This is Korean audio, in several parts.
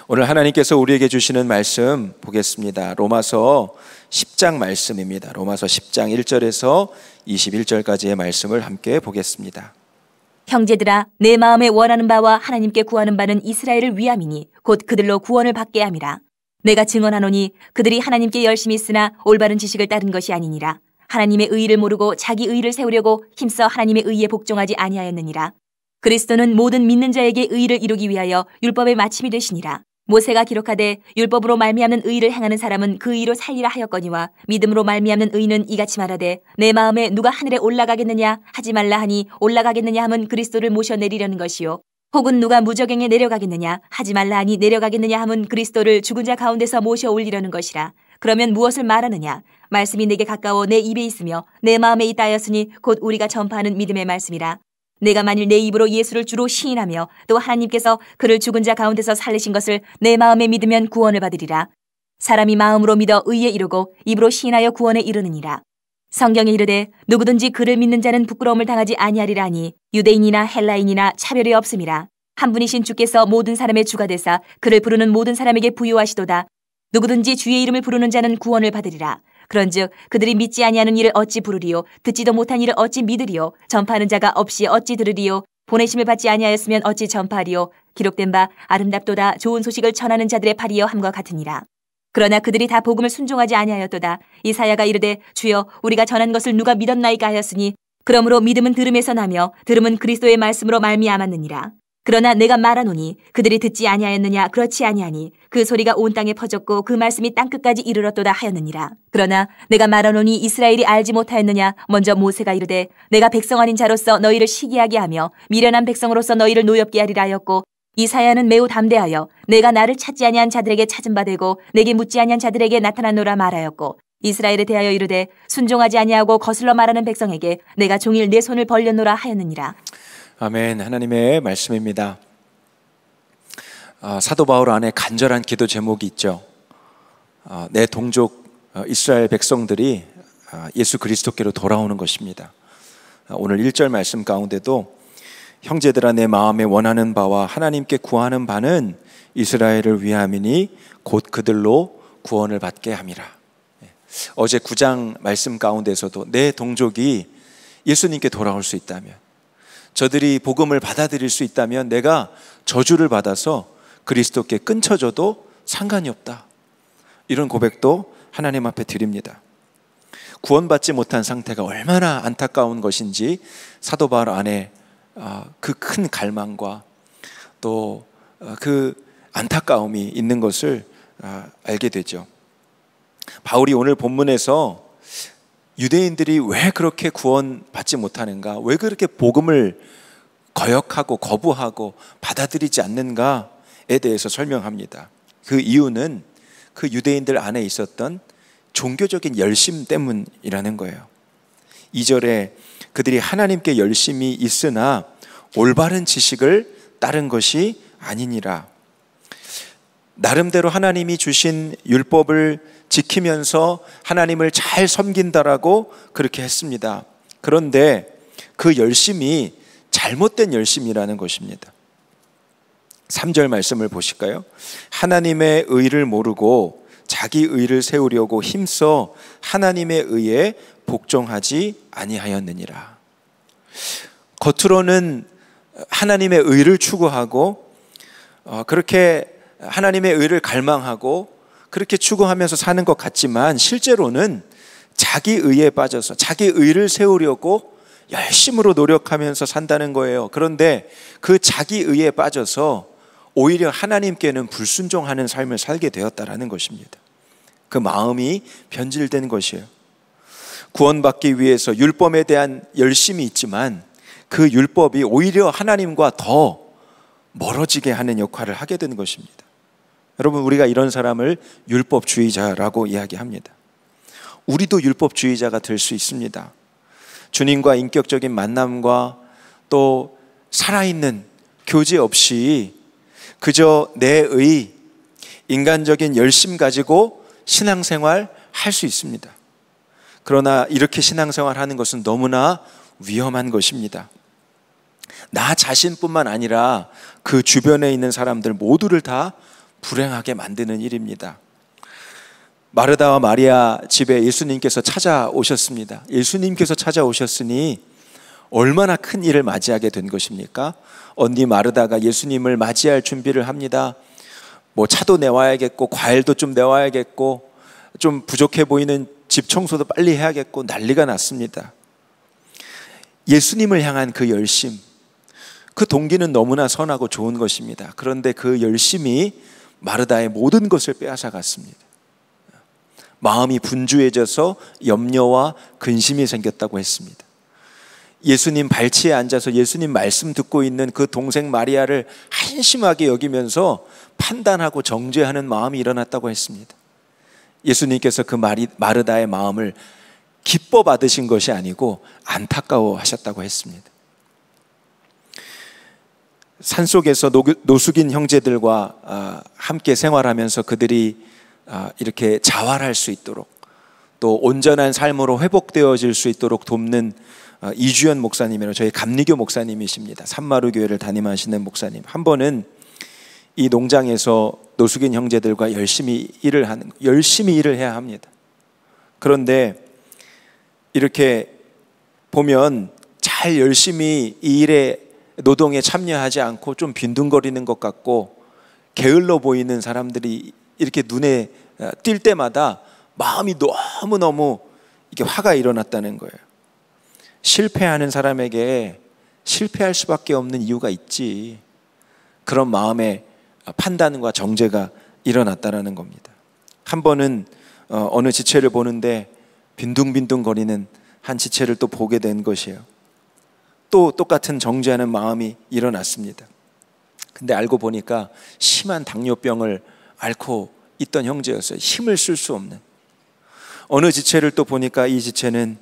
오늘 하나님께서 우리에게 주시는 말씀 보겠습니다. 로마서 10장 말씀입니다. 로마서 10장 1절에서 21절까지의 말씀을 함께 보겠습니다. 형제들아, 내 마음에 원하는 바와 하나님께 구하는 바는 이스라엘을 위함이니 곧 그들로 구원을 받게 함이라. 내가 증언하노니 그들이 하나님께 열심히 쓰나 올바른 지식을 따른 것이 아니니라. 하나님의 의의를 모르고 자기 의의를 세우려고 힘써 하나님의 의의에 복종하지 아니하였느니라. 그리스도는 모든 믿는 자에게 의의를 이루기 위하여 율법의 마침이 되시니라. 모세가 기록하되 율법으로 말미암는 의의를 행하는 사람은 그 의의로 살리라 하였거니와 믿음으로 말미암는 의의는 이같이 말하되 내 마음에 누가 하늘에 올라가겠느냐 하지 말라 하니 올라가겠느냐 함은 그리스도를 모셔내리려는 것이요 혹은 누가 무저갱에 내려가겠느냐 하지 말라 하니 내려가겠느냐 함은 그리스도를 죽은 자 가운데서 모셔 올리려는 것이라. 그러면 무엇을 말하느냐? 말씀이 내게 가까워 내 입에 있으며 내 마음에 있다 하였으니 곧 우리가 전파하는 믿음의 말씀이라. 내가 만일 내 입으로 예수를 주로 시인하며 또 하나님께서 그를 죽은 자 가운데서 살리신 것을 내 마음에 믿으면 구원을 받으리라. 사람이 마음으로 믿어 의에 이르고 입으로 시인하여 구원에 이르느니라. 성경에 이르되 누구든지 그를 믿는 자는 부끄러움을 당하지 아니하리라 하니 유대인이나 헬라인이나 차별이 없음이라. 한 분이신 주께서 모든 사람의 주가 되사 그를 부르는 모든 사람에게 부유하시도다. 누구든지 주의 이름을 부르는 자는 구원을 받으리라. 그런즉 그들이 믿지 아니하는 일을 어찌 부르리요 듣지도 못한 일을 어찌 믿으리요 전파하는 자가 없이 어찌 들으리요 보내심을 받지 아니하였으면 어찌 전파하리요 기록된 바 아름답도다 좋은 소식을 전하는 자들의 팔이여 함과 같으니라. 그러나 그들이 다 복음을 순종하지 아니하였도다. 이사야가 이르되 주여 우리가 전한 것을 누가 믿었나이까 하였으니 그러므로 믿음은 들음에서 나며 들음은 그리스도의 말씀으로 말미암았느니라. 그러나 내가 말하노니 그들이 듣지 아니하였느냐 그렇지 아니하니 그 소리가 온 땅에 퍼졌고 그 말씀이 땅끝까지 이르렀도다 하였느니라. 그러나 내가 말하노니 이스라엘이 알지 못하였느냐 먼저 모세가 이르되 내가 백성 아닌 자로서 너희를 시기하게 하며 미련한 백성으로서 너희를 노엽게 하리라 하였고 이사야는 매우 담대하여 내가 나를 찾지 아니한 자들에게 찾은 바 되고 내게 묻지 아니한 자들에게 나타나노라 말하였고 이스라엘에 대하여 이르되 순종하지 아니하고 거슬러 말하는 백성에게 내가 종일 내 손을 벌렸노라 하였느니라. 아멘. 하나님의 말씀입니다. 사도 바울 안에 간절한 기도 제목이 있죠. 내 동족 이스라엘 백성들이 예수 그리스도께로 돌아오는 것입니다. 오늘 1절 말씀 가운데도 형제들아 내 마음에 원하는 바와 하나님께 구하는 바는 이스라엘을 위함이니 곧 그들로 구원을 받게 함이라. 어제 9장 말씀 가운데서도 내 동족이 예수님께 돌아올 수 있다면, 저들이 복음을 받아들일 수 있다면 내가 저주를 받아서 그리스도께 끊쳐져도 상관이 없다. 이런 고백도 하나님 앞에 드립니다. 구원받지 못한 상태가 얼마나 안타까운 것인지 사도 바울 안에 그 큰 갈망과 또 그 안타까움이 있는 것을 알게 되죠. 바울이 오늘 본문에서 유대인들이 왜 그렇게 구원받지 못하는가, 왜 그렇게 복음을 거역하고 거부하고 받아들이지 않는가에 대해서 설명합니다. 그 이유는 그 유대인들 안에 있었던 종교적인 열심 때문이라는 거예요. 2절에 그들이 하나님께 열심히 있으나 올바른 지식을 따른 것이 아니니라. 나름대로 하나님이 주신 율법을 지키면서 하나님을 잘 섬긴다라고 그렇게 했습니다. 그런데 그 열심이 잘못된 열심이라는 것입니다. 3절 말씀을 보실까요? 하나님의 의를 모르고 자기 의를 세우려고 힘써 하나님의 의에 복종하지 아니하였느니라. 겉으로는 하나님의 의를 추구하고 그렇게 하나님의 의를 갈망하고 그렇게 추구하면서 사는 것 같지만 실제로는 자기 의에 빠져서 자기 의를 세우려고 열심으로 노력하면서 산다는 거예요. 그런데 그 자기 의에 빠져서 오히려 하나님께는 불순종하는 삶을 살게 되었다라는 것입니다. 그 마음이 변질된 것이에요. 구원받기 위해서 율법에 대한 열심이 있지만 그 율법이 오히려 하나님과 더 멀어지게 하는 역할을 하게 된 것입니다. 여러분, 우리가 이런 사람을 율법주의자라고 이야기합니다. 우리도 율법주의자가 될 수 있습니다. 주님과 인격적인 만남과 또 살아있는 교제 없이 그저 내의 인간적인 열심 가지고 신앙생활 할 수 있습니다. 그러나 이렇게 신앙생활 하는 것은 너무나 위험한 것입니다. 나 자신뿐만 아니라 그 주변에 있는 사람들 모두를 다 불행하게 만드는 일입니다. 마르다와 마리아 집에 예수님께서 찾아오셨습니다. 예수님께서 찾아오셨으니 얼마나 큰 일을 맞이하게 된 것입니까? 언니 마르다가 예수님을 맞이할 준비를 합니다. 뭐 차도 내와야겠고 과일도 좀 내와야겠고 좀 부족해 보이는 집 청소도 빨리 해야겠고 난리가 났습니다. 예수님을 향한 그 열심, 그 동기는 너무나 선하고 좋은 것입니다. 그런데 그 열심이 마르다의 모든 것을 빼앗아 갔습니다. 마음이 분주해져서 염려와 근심이 생겼다고 했습니다. 예수님 발치에 앉아서 예수님 말씀 듣고 있는 그 동생 마리아를 한심하게 여기면서 판단하고 정죄하는 마음이 일어났다고 했습니다. 예수님께서 그 마르다의 마음을 기뻐 받으신 것이 아니고 안타까워 하셨다고 했습니다. 산속에서 노숙인 형제들과 함께 생활하면서 그들이 이렇게 자활할 수 있도록 또 온전한 삶으로 회복되어질 수 있도록 돕는 이주연 목사님이라고 저희 감리교 목사님이십니다. 산마루 교회를 담임하시는 목사님. 한 번은 이 농장에서 노숙인 형제들과 열심히 일을 해야 합니다. 그런데 이렇게 보면 잘 열심히 이 일에 노동에 참여하지 않고 좀 빈둥거리는 것 같고 게을러 보이는 사람들이 이렇게 눈에 띌 때마다 마음이 너무너무 이게 화가 일어났다는 거예요. 실패하는 사람에게 실패할 수밖에 없는 이유가 있지. 그런 마음의 판단과 정죄가 일어났다는 겁니다. 한 번은 어느 지체를 보는데 빈둥빈둥거리는 한 지체를 또 보게 된 것이에요. 또 똑같은 정죄하는 마음이 일어났습니다. 근데 알고 보니까 심한 당뇨병을 앓고 있던 형제였어요. 힘을 쓸 수 없는. 어느 지체를 또 보니까 이 지체는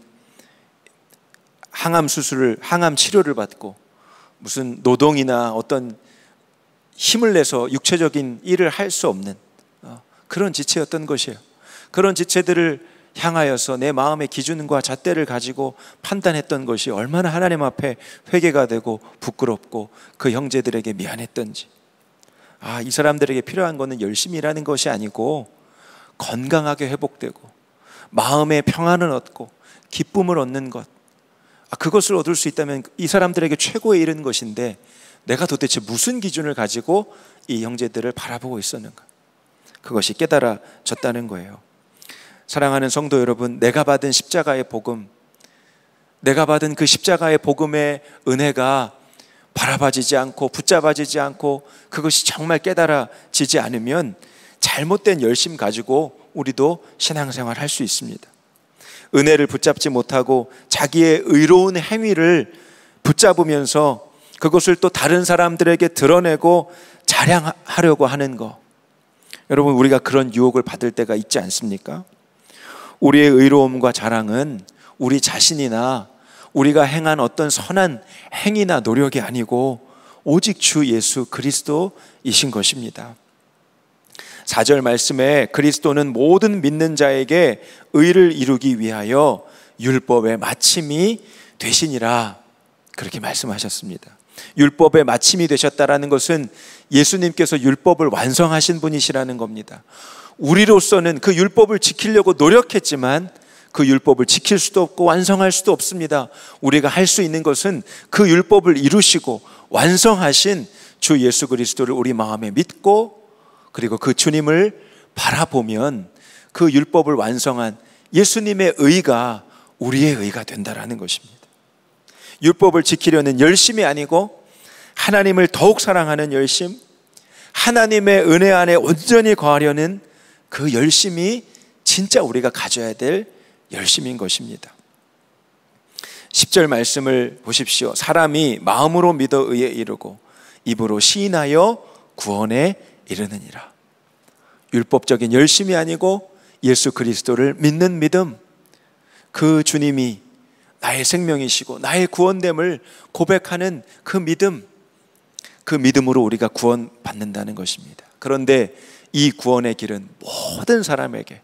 항암 치료를 받고 무슨 노동이나 어떤 힘을 내서 육체적인 일을 할 수 없는 그런 지체였던 것이에요. 그런 지체들을 향하여서 내 마음의 기준과 잣대를 가지고 판단했던 것이 얼마나 하나님 앞에 회개가 되고 부끄럽고 그 형제들에게 미안했던지. 이 사람들에게 필요한 것은 열심히 일하는 것이 아니고 건강하게 회복되고 마음의 평안을 얻고 기쁨을 얻는 것, 그것을 얻을 수 있다면 이 사람들에게 최고에 이른 것인데 내가 도대체 무슨 기준을 가지고 이 형제들을 바라보고 있었는가? 그것이 깨달아졌다는 거예요. 사랑하는 성도 여러분, 내가 받은 십자가의 복음, 내가 받은 그 십자가의 복음의 은혜가 바라봐지지 않고 붙잡아지지 않고 그것이 정말 깨달아지지 않으면 잘못된 열심 가지고 우리도 신앙생활 할 수 있습니다. 은혜를 붙잡지 못하고 자기의 의로운 행위를 붙잡으면서 그것을 또 다른 사람들에게 드러내고 자랑하려고 하는 것, 여러분, 우리가 그런 유혹을 받을 때가 있지 않습니까? 우리의 의로움과 자랑은 우리 자신이나 우리가 행한 어떤 선한 행위나 노력이 아니고 오직 주 예수 그리스도이신 것입니다. 4절 말씀에 그리스도는 모든 믿는 자에게 의를 이루기 위하여 율법의 마침이 되시니라, 그렇게 말씀하셨습니다. 율법의 마침이 되셨다라는 것은 예수님께서 율법을 완성하신 분이시라는 겁니다. 우리로서는 그 율법을 지키려고 노력했지만 그 율법을 지킬 수도 없고 완성할 수도 없습니다. 우리가 할 수 있는 것은 그 율법을 이루시고 완성하신 주 예수 그리스도를 우리 마음에 믿고 그리고 그 주님을 바라보면 그 율법을 완성한 예수님의 의가 우리의 의가 된다라는 것입니다. 율법을 지키려는 열심이 아니고 하나님을 더욱 사랑하는 열심, 하나님의 은혜 안에 온전히 거하려는 그 열심이 진짜 우리가 가져야 될 열심인 것입니다. 10절 말씀을 보십시오. 사람이 마음으로 믿어 의에 이르고 입으로 시인하여 구원에 이르느니라. 율법적인 열심이 아니고 예수 그리스도를 믿는 믿음, 그 주님이 나의 생명이시고 나의 구원됨을 고백하는 그 믿음, 그 믿음으로 우리가 구원받는다는 것입니다. 그런데 이 구원의 길은 모든 사람에게,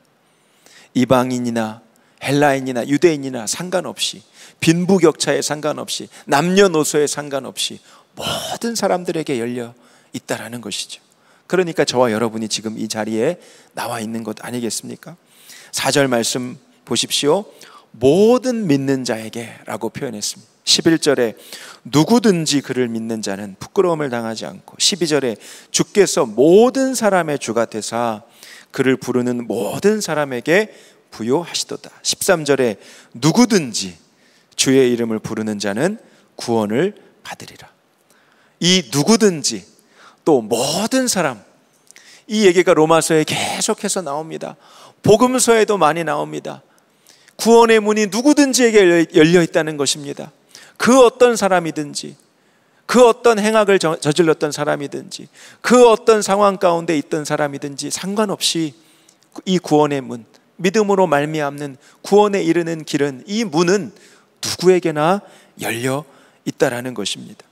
이방인이나 헬라인이나 유대인이나 상관없이, 빈부격차에 상관없이, 남녀노소에 상관없이 모든 사람들에게 열려 있다라는 것이죠. 그러니까 저와 여러분이 지금 이 자리에 나와 있는 것 아니겠습니까? 4절 말씀 보십시오. 모든 믿는 자에게 라고 표현했습니다. 11절에 누구든지 그를 믿는 자는 부끄러움을 당하지 않고, 12절에 주께서 모든 사람의 주가 되사 그를 부르는 모든 사람에게 부요하시도다. 13절에 누구든지 주의 이름을 부르는 자는 구원을 받으리라. 이 누구든지 또 모든 사람, 이 얘기가 로마서에 계속해서 나옵니다. 복음서에도 많이 나옵니다. 구원의 문이 누구든지에게 열려 있다는 것입니다. 그 어떤 사람이든지, 그 어떤 행악을 저질렀던 사람이든지, 그 어떤 상황 가운데 있던 사람이든지 상관없이 이 구원의 문, 믿음으로 말미암는 구원에 이르는 길은, 이 문은 누구에게나 열려 있다라는 것입니다.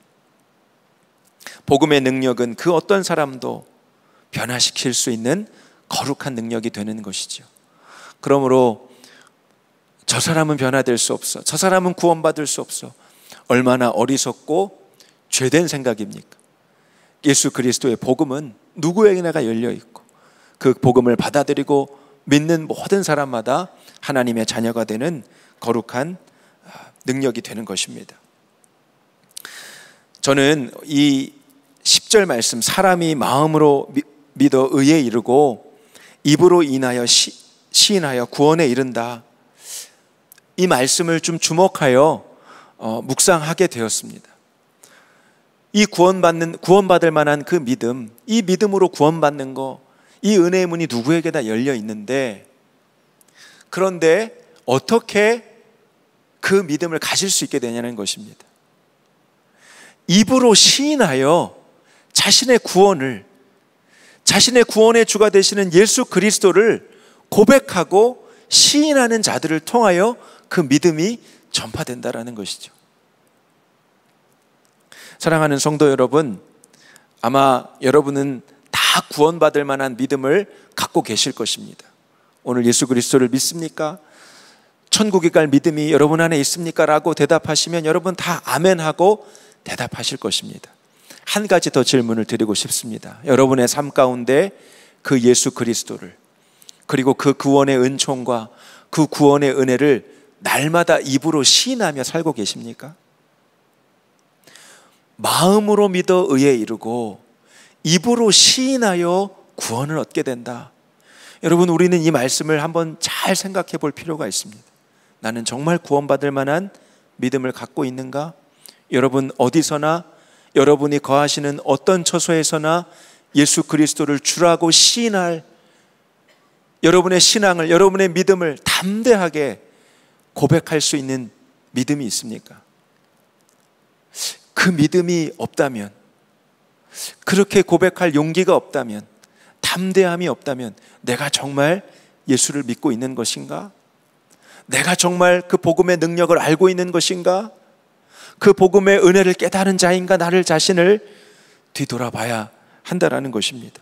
복음의 능력은 그 어떤 사람도 변화시킬 수 있는 거룩한 능력이 되는 것이죠. 그러므로 저 사람은 변화될 수 없어, 저 사람은 구원받을 수 없어, 얼마나 어리석고 죄된 생각입니까? 예수 그리스도의 복음은 누구에게나 열려 있고, 그 복음을 받아들이고 믿는 모든 사람마다 하나님의 자녀가 되는 거룩한 능력이 되는 것입니다. 저는 이 10절 말씀, 사람이 마음으로 믿어 의에 이르고 입으로 인하여 시인하여 구원에 이른다, 이 말씀을 좀 주목하여 묵상하게 되었습니다. 이 구원받을 만한 그 믿음, 이 믿음으로 구원받는 거, 이 은혜의 문이 누구에게나 열려 있는데, 그런데 어떻게 그 믿음을 가질 수 있게 되냐는 것입니다. 입으로 시인하여 자신의 구원을, 자신의 구원의 주가 되시는 예수 그리스도를 고백하고 시인하는 자들을 통하여 그 믿음이 전파된다라는 것이죠. 사랑하는 성도 여러분, 아마 여러분은 다 구원받을 만한 믿음을 갖고 계실 것입니다. 오늘 예수 그리스도를 믿습니까? 천국에 갈 믿음이 여러분 안에 있습니까? 라고 대답하시면 여러분 다 아멘하고 대답하실 것입니다. 한 가지 더 질문을 드리고 싶습니다. 여러분의 삶 가운데 그 예수 그리스도를, 그리고 그 구원의 은총과 그 구원의 은혜를 날마다 입으로 시인하며 살고 계십니까? 마음으로 믿어 의에 이르고 입으로 시인하여 구원을 얻게 된다. 여러분, 우리는 이 말씀을 한번 잘 생각해 볼 필요가 있습니다. 나는 정말 구원받을 만한 믿음을 갖고 있는가? 여러분 어디서나, 여러분이 거하시는 어떤 처소에서나 예수 그리스도를 주라고 시인할 여러분의 신앙을, 여러분의 믿음을 담대하게 고백할 수 있는 믿음이 있습니까? 그 믿음이 없다면, 그렇게 고백할 용기가 없다면, 담대함이 없다면 내가 정말 예수를 믿고 있는 것인가? 내가 정말 그 복음의 능력을 알고 있는 것인가? 그 복음의 은혜를 깨달은 자인가? 나를 자신을 뒤돌아봐야 한다라는 것입니다.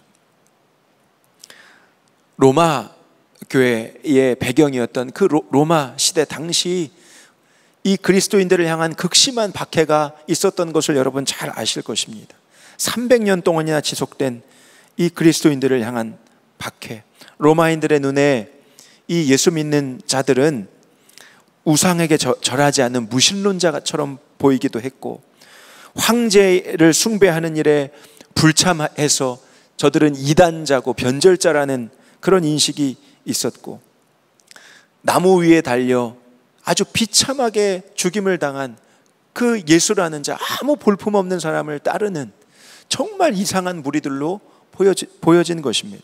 로마 교회의 배경이었던 그 로마 시대 당시 이 그리스도인들을 향한 극심한 박해가 있었던 것을 여러분 잘 아실 것입니다. 300년 동안이나 지속된 이 그리스도인들을 향한 박해, 로마인들의 눈에 이 예수 믿는 자들은 우상에게 절하지 않는 무신론자처럼 보이기도 했고, 황제를 숭배하는 일에 불참해서 저들은 이단자고 변절자라는 그런 인식이 있었고, 나무 위에 달려 아주 비참하게 죽임을 당한 그 예수라는 자, 아무 볼품없는 사람을 따르는 정말 이상한 무리들로 보여진 것입니다.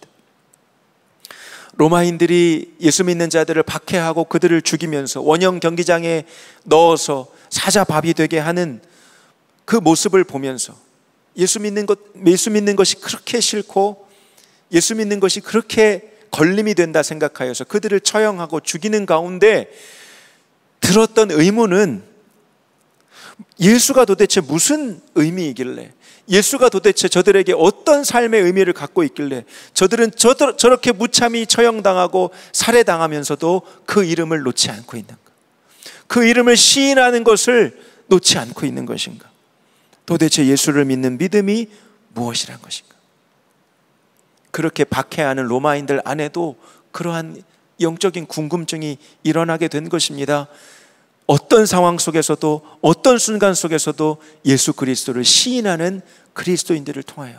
로마인들이 예수 믿는 자들을 박해하고 그들을 죽이면서 원형 경기장에 넣어서 사자밥이 되게 하는 그 모습을 보면서 예수 믿는 것이 그렇게 싫고 예수 믿는 것이 그렇게 걸림이 된다 생각하여서 그들을 처형하고 죽이는 가운데 들었던 의문은, 예수가 도대체 무슨 의미이길래, 예수가 도대체 저들에게 어떤 삶의 의미를 갖고 있길래 저들은 저렇게 무참히 처형당하고 살해당하면서도 그 이름을 놓지 않고 있는가? 그 이름을 시인하는 것을 놓지 않고 있는 것인가? 도대체 예수를 믿는 믿음이 무엇이란 것인가? 그렇게 박해하는 로마인들 안에도 그러한 영적인 궁금증이 일어나게 된 것입니다. 어떤 상황 속에서도, 어떤 순간 속에서도 예수 그리스도를 시인하는 그리스도인들을 통하여.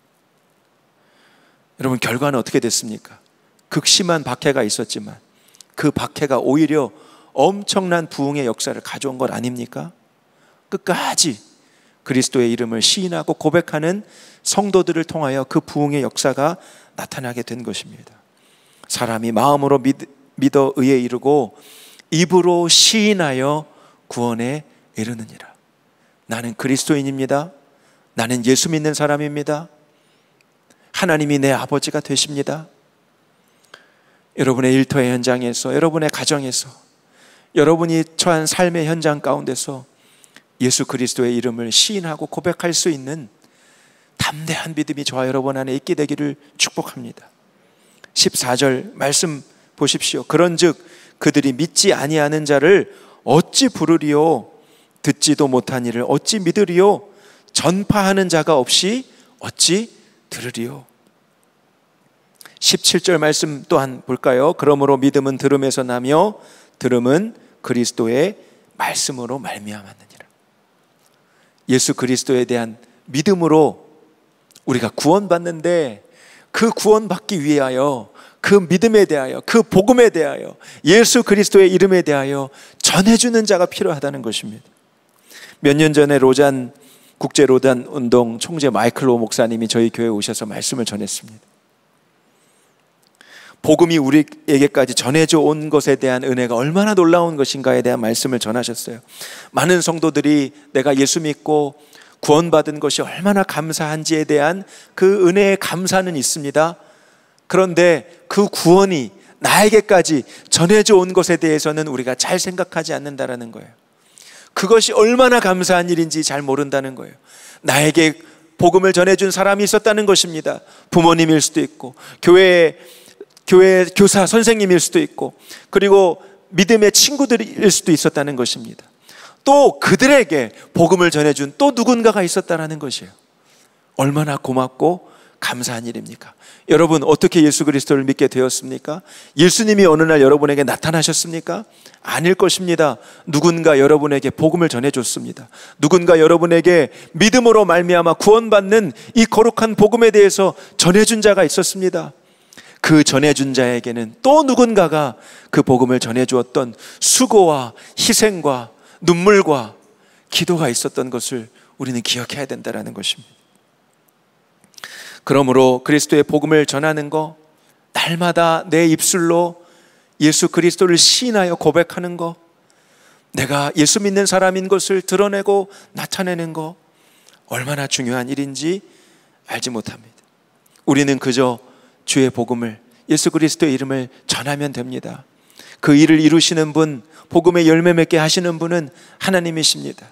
여러분, 결과는 어떻게 됐습니까? 극심한 박해가 있었지만 그 박해가 오히려 엄청난 부흥의 역사를 가져온 것 아닙니까? 끝까지 그리스도의 이름을 시인하고 고백하는 성도들을 통하여 그 부흥의 역사가 나타나게 된 것입니다. 사람이 마음으로 믿어 의에 이르고 입으로 시인하여 구원에 이르느니라. 나는 그리스도인입니다. 나는 예수 믿는 사람입니다. 하나님이 내 아버지가 되십니다. 여러분의 일터의 현장에서, 여러분의 가정에서, 여러분이 처한 삶의 현장 가운데서 예수 그리스도의 이름을 시인하고 고백할 수 있는 담대한 믿음이 저와 여러분 안에 있게 되기를 축복합니다. 14절 말씀 보십시오. 그런즉 그들이 믿지 아니하는 자를 어찌 부르리요? 듣지도 못한 이를 어찌 믿으리요? 전파하는 자가 없이 어찌 들으리요? 17절 말씀 또한 볼까요? 그러므로 믿음은 들음에서 나며 들음은 그리스도의 말씀으로 말미암았느니라. 예수 그리스도에 대한 믿음으로 우리가 구원받는데, 그 구원받기 위하여, 그 믿음에 대하여, 그 복음에 대하여, 예수 그리스도의 이름에 대하여 전해주는 자가 필요하다는 것입니다. 몇 년 전에 국제 로단 운동 총재 마이클 로 목사님이 저희 교회에 오셔서 말씀을 전했습니다. 복음이 우리에게까지 전해져 온 것에 대한 은혜가 얼마나 놀라운 것인가에 대한 말씀을 전하셨어요. 많은 성도들이 내가 예수 믿고 구원받은 것이 얼마나 감사한지에 대한 그 은혜의 감사는 있습니다. 그런데 그 구원이 나에게까지 전해져 온 것에 대해서는 우리가 잘 생각하지 않는다는 거예요. 그것이 얼마나 감사한 일인지 잘 모른다는 거예요. 나에게 복음을 전해준 사람이 있었다는 것입니다. 부모님일 수도 있고, 교회 교사 선생님일 수도 있고, 그리고 믿음의 친구들일 수도 있었다는 것입니다. 또 그들에게 복음을 전해준 또 누군가가 있었다는 것이에요. 얼마나 고맙고 감사한 일입니까? 여러분, 어떻게 예수 그리스도를 믿게 되었습니까? 예수님이 어느 날 여러분에게 나타나셨습니까? 아닐 것입니다. 누군가 여러분에게 복음을 전해줬습니다. 누군가 여러분에게 믿음으로 말미암아 구원받는 이 거룩한 복음에 대해서 전해준 자가 있었습니다. 그 전해준 자에게는 또 누군가가 그 복음을 전해주었던 수고와 희생과 눈물과 기도가 있었던 것을 우리는 기억해야 된다는 것입니다. 그러므로 그리스도의 복음을 전하는 것, 날마다 내 입술로 예수 그리스도를 시인하여 고백하는 것, 내가 예수 믿는 사람인 것을 드러내고 나타내는 것, 얼마나 중요한 일인지 알지 못합니다. 우리는 그저 주의 복음을, 예수 그리스도의 이름을 전하면 됩니다. 그 일을 이루시는 분, 복음의 열매 맺게 하시는 분은 하나님이십니다.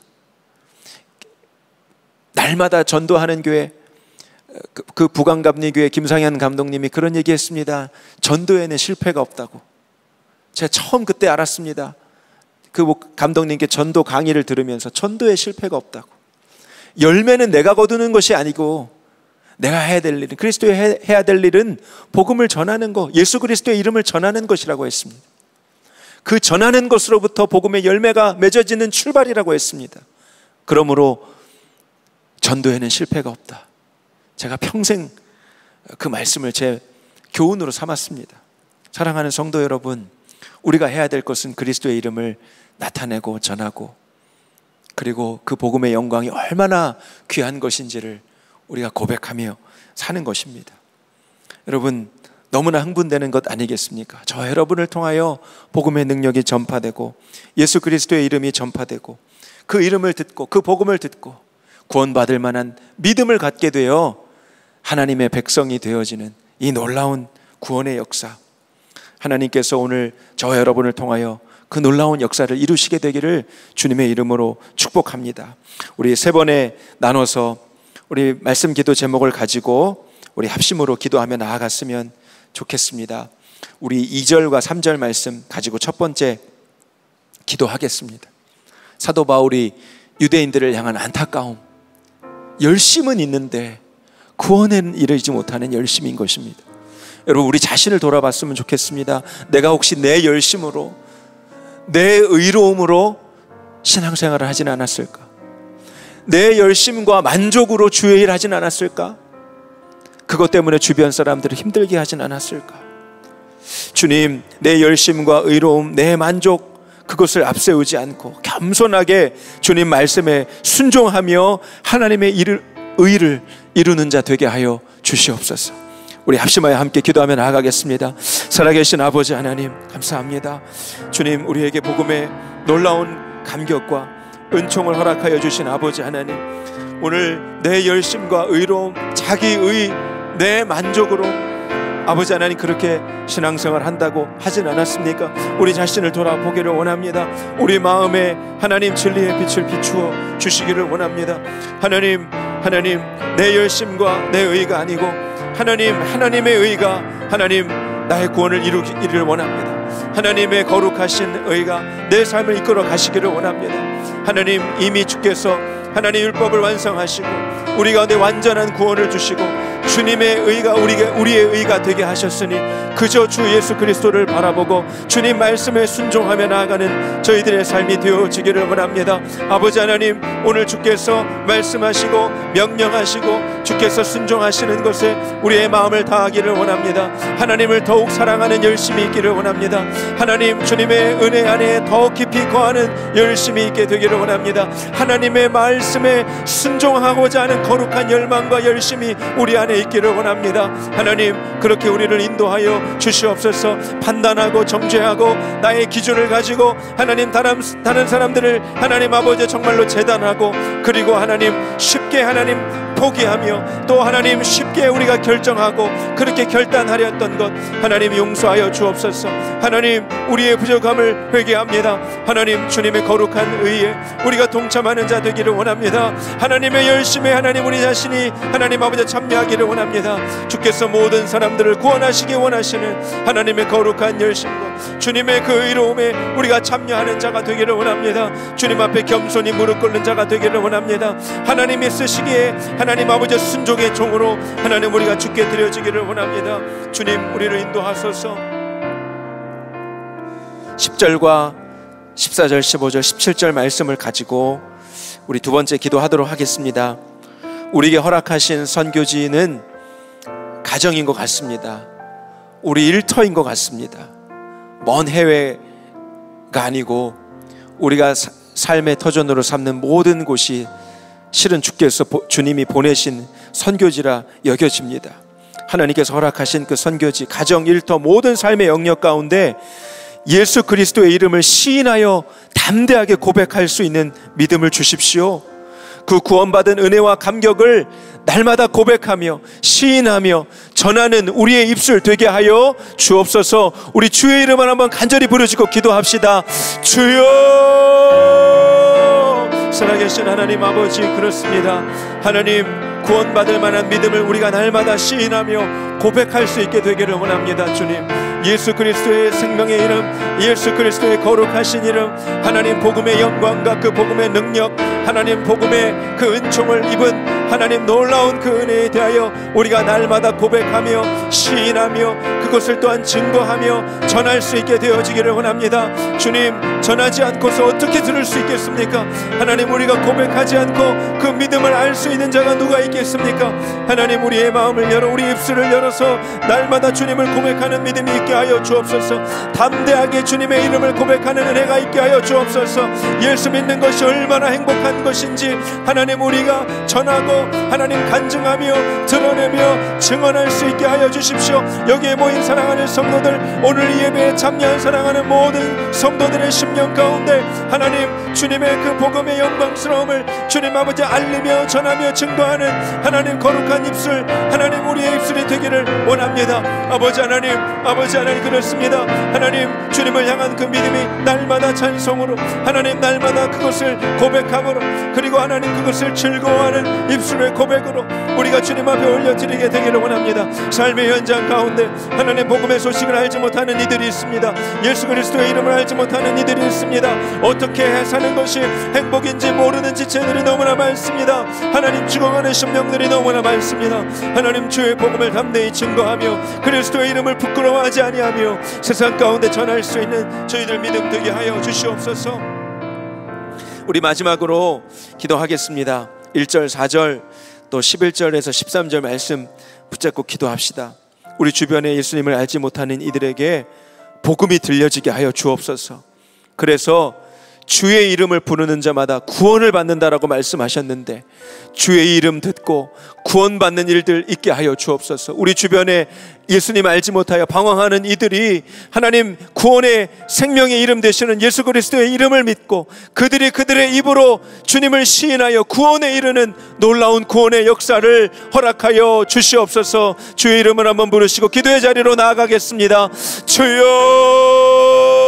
날마다 전도하는 교회, 그 부강감리교회 김상현 감독님이 그런 얘기했습니다. 전도에는 실패가 없다고. 제가 처음 그때 알았습니다. 그 감독님께 전도 강의를 들으면서 전도에 실패가 없다고. 열매는 내가 거두는 것이 아니고 내가 해야 될 일은, 그리스도의 해야 될 일은 복음을 전하는 것, 예수 그리스도의 이름을 전하는 것이라고 했습니다. 그 전하는 것으로부터 복음의 열매가 맺어지는 출발이라고 했습니다. 그러므로 전도에는 실패가 없다. 제가 평생 그 말씀을 제 교훈으로 삼았습니다. 사랑하는 성도 여러분, 우리가 해야 될 것은 그리스도의 이름을 나타내고 전하고, 그리고 그 복음의 영광이 얼마나 귀한 것인지를 우리가 고백하며 사는 것입니다. 여러분, 너무나 흥분되는 것 아니겠습니까? 저 여러분을 통하여 복음의 능력이 전파되고 예수 그리스도의 이름이 전파되고 그 이름을 듣고 그 복음을 듣고 구원받을 만한 믿음을 갖게 되어 하나님의 백성이 되어지는 이 놀라운 구원의 역사, 하나님께서 오늘 저 여러분을 통하여 그 놀라운 역사를 이루시게 되기를 주님의 이름으로 축복합니다. 우리 세 번에 나눠서 우리 말씀 기도 제목을 가지고 우리 합심으로 기도하며 나아갔으면 좋겠습니다. 우리 2절과 3절 말씀 가지고 첫 번째 기도하겠습니다. 사도 바울이 유대인들을 향한 안타까움, 열심은 있는데 구원에 이르지 못하는 열심인 것입니다. 여러분, 우리 자신을 돌아봤으면 좋겠습니다. 내가 혹시 내 열심으로, 내 의로움으로 신앙생활을 하진 않았을까? 내 열심과 만족으로 주의 일 하진 않았을까? 그것 때문에 주변 사람들을 힘들게 하진 않았을까? 주님, 내 열심과 의로움, 내 만족, 그것을 앞세우지 않고 겸손하게 주님 말씀에 순종하며 하나님의 의를 이루는 자 되게 하여 주시옵소서. 우리 합심하여 함께 기도하며 나아가겠습니다. 살아계신 아버지 하나님, 감사합니다. 주님, 우리에게 복음의 놀라운 감격과 은총을 허락하여 주신 아버지 하나님, 오늘 내 열심과 의로움, 자기의 내 만족으로 아버지 하나님 그렇게 신앙생활 한다고 하진 않았습니까? 우리 자신을 돌아보기를 원합니다. 우리 마음에 하나님 진리의 빛을 비추어 주시기를 원합니다. 하나님 내 열심과 내 의가 아니고 하나님의 의가 하나님 나의 구원을 이루기를 원합니다. 하나님의 거룩하신 의가 내 삶을 이끌어 가시기를 원합니다. 하나님, 이미 주께서 하나님 율법을 완성하시고 우리 가운데 완전한 구원을 주시고 주님의 의가 우리의 의가 되게 하셨으니 그저 주 예수 그리스도를 바라보고 주님 말씀에 순종하며 나아가는 저희들의 삶이 되어지기를 원합니다. 아버지 하나님, 오늘 주께서 말씀하시고 명령하시고 주께서 순종하시는 것에 우리의 마음을 다하기를 원합니다. 하나님을 더욱 사랑하는 열심이 있기를 원합니다. 하나님, 주님의 은혜 안에 더 깊이 거하는 열심이 있게 되기를 원합니다. 하나님의 말씀에 순종하고자 하는 거룩한 열망과 열심이 우리 안에 있기를 원합니다. 하나님, 그렇게 우리를 인도하여 주시옵소서. 판단하고 정죄하고 나의 기준을 가지고 하나님 다른 사람들을 하나님 아버지 정말로 재단하고, 그리고 하나님 쉽게 하나님 포기하며 또 하나님 쉽게 우리가 결정하고 그렇게 결단하렸던 것 하나님 용서하여 주옵소서. 하나님, 우리의 부족함을 회개합니다. 하나님, 주님의 거룩한 의에 우리가 동참하는 자 되기를 원합니다. 하나님의 열심에 하나님 우리 자신이 하나님 아버지 참여하기를 원합니다. 주께서 모든 사람들을 구원하시기 원하시는 하나님의 거룩한 열심과 주님의 그 의로움에 우리가 참여하는 자가 되기를 원합니다. 주님 앞에 겸손히 무릎 꿇는 자가 되기를 원합니다. 하나님이 쓰시기에 하나님 아버지 순종의 종으로 하나님 우리가 주께 드려지기를 원합니다. 주님, 우리를 인도하소서. 10절과 14절, 15절, 17절 말씀을 가지고 우리 두 번째 기도하도록 하겠습니다. 우리에게 허락하신 선교지는 가정인 것 같습니다. 우리 일터인 것 같습니다. 먼 해외가 아니고 우리가 삶의 터전으로 삼는 모든 곳이 실은 주님이 보내신 선교지라 여겨집니다. 하나님께서 허락하신 그 선교지, 가정, 일터, 모든 삶의 영역 가운데 예수 그리스도의 이름을 시인하여 담대하게 고백할 수 있는 믿음을 주십시오. 그 구원받은 은혜와 감격을 날마다 고백하며 시인하며 전하는 우리의 입술 되게 하여 주옵소서. 우리 주의 이름을 한번 간절히 부르짖고 기도합시다. 주여! 살아계신 하나님 아버지, 그렇습니다. 하나님, 구원받을 만한 믿음을 우리가 날마다 시인하며 고백할 수 있게 되기를 원합니다. 주님, 예수 그리스도의 생명의 이름, 예수 그리스도의 거룩하신 이름, 하나님 복음의 영광과 그 복음의 능력, 하나님 복음의 그 은총을 입은 하나님 놀라운 그 은혜에 대하여 우리가 날마다 고백하며 시인하며 그것을 또한 증거하며 전할 수 있게 되어지기를 원합니다. 주님, 전하지 않고서 어떻게 들을 수 있겠습니까? 하나님, 우리가 고백하지 않고 그 믿음을 알 수 있는 자가 누가 있겠습니까? 하나님, 우리의 마음을 열어 우리 입술을 열어서 날마다 주님을 고백하는 믿음이 있게 하여 주옵소서. 담대하게 주님의 이름을 고백하는 은혜가 있게 하여 주옵소서. 예수 믿는 것이 얼마나 행복한 것인지 하나님 우리가 전하고 하나님 간증하며 드러내며 증언할 수 있게 하여 주십시오. 여기에 모인 사랑하는 성도들, 오늘 이 예배에 참여한 사랑하는 모든 성도들의 심령 가운데 하나님 주님의 그 복음의 영광스러움을 주님 아버지 알리며 전하며 증거하는 하나님 거룩한 입술, 하나님 우리의 입술이 되기를 원합니다. 아버지 하나님 그렇습니다. 하나님, 주님을 향한 그 믿음이 날마다 찬송으로, 하나님 날마다 그것을 고백함으로, 그리고 하나님 그것을 즐거워하는 입술의 고백으로 우리가 주님 앞에 올려드리게 되기를 원합니다. 삶의 현장 가운데 하나님 하나님 복음의 소식을 알지 못하는 이들이 있습니다. 예수 그리스도의 이름을 알지 못하는 이들이 있습니다. 어떻게 사는 것이 행복인지 모르는 지체들이 너무나 많습니다. 하나님 죽어가는 심령들이 너무나 많습니다. 하나님 주의 복음을 담대히 증거하며 그리스도의 이름을 부끄러워하지 아니하며 세상 가운데 전할 수 있는 저희들 믿음 되게 하여 주시옵소서. 우리 마지막으로 기도하겠습니다. 1절 4절 또 11절에서 13절 말씀 붙잡고 기도합시다. 우리 주변에 예수님을 알지 못하는 이들에게 복음이 들려지게 하여 주옵소서. 그래서 주의 이름을 부르는 자마다 구원을 받는다라고 말씀하셨는데 주의 이름 듣고 구원받는 일들 있게 하여 주옵소서. 우리 주변에 예수님 알지 못하여 방황하는 이들이 하나님 구원의 생명의 이름 되시는 예수 그리스도의 이름을 믿고 그들이 그들의 입으로 주님을 시인하여 구원에 이르는 놀라운 구원의 역사를 허락하여 주시옵소서. 주의 이름을 한번 부르시고 기도의 자리로 나아가겠습니다. 주여,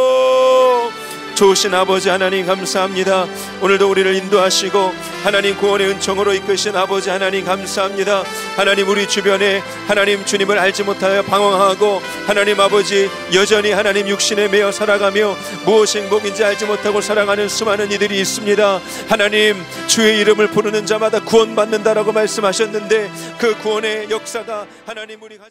좋으신 아버지 하나님 감사합니다. 오늘도 우리를 인도하시고 하나님 구원의 은총으로 이끄신 아버지 하나님 감사합니다. 하나님 우리 주변에 하나님 주님을 알지 못하여 방황하고 하나님 아버지 여전히 하나님 육신에 매여 살아가며 무엇이 행복인지 알지 못하고 살아가는 수많은 이들이 있습니다. 하나님 주의 이름을 부르는 자마다 구원받는다라고 말씀하셨는데 그 구원의 역사가 하나님 우리